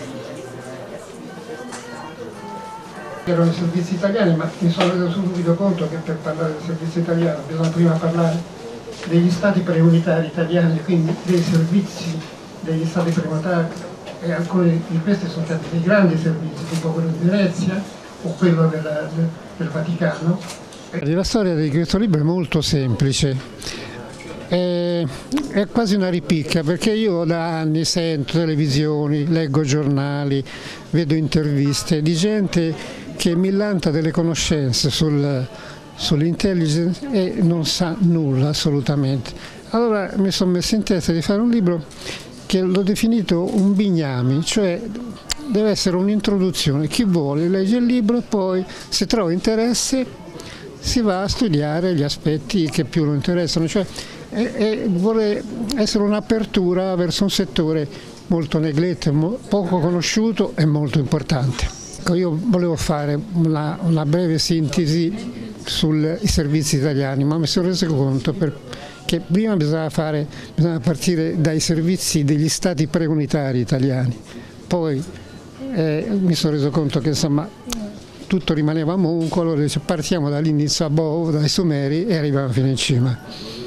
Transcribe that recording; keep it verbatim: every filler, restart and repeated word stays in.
Erano i servizi italiani, ma mi sono reso subito conto che per parlare del servizio italiano bisogna prima parlare degli stati preunitari italiani, quindi dei servizi degli stati preunitari, e alcuni di questi sono stati dei grandi servizi, tipo quello di Venezia o quello della, del Vaticano. La storia di questo libro è molto semplice. È, è quasi una ripicca, perché io da anni sento televisioni, leggo giornali, vedo interviste di gente che millanta delle conoscenze sul, sull'intelligence e non sa nulla assolutamente. Allora mi sono messo in testa di fare un libro che l'ho definito un bignami, cioè deve essere un'introduzione. Chi vuole legge il libro e poi, se trova interesse, si va a studiare gli aspetti che più lo interessano. Cioè, e, e vuole essere un'apertura verso un settore molto negletto, mo, poco conosciuto e molto importante. Ecco, io volevo fare una, una breve sintesi sui servizi italiani, ma mi sono reso conto per, che prima bisognava, fare, bisognava partire dai servizi degli stati preunitari italiani, poi eh, mi sono reso conto che insomma tutto rimaneva monco, allora partiamo dall'inizio a Bovo, dai Sumeri e arriviamo fino in cima.